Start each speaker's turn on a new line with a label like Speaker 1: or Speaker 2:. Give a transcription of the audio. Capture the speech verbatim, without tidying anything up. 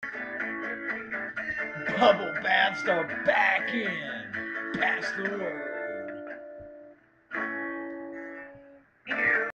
Speaker 1: Bubble baths are back in. Pass the word.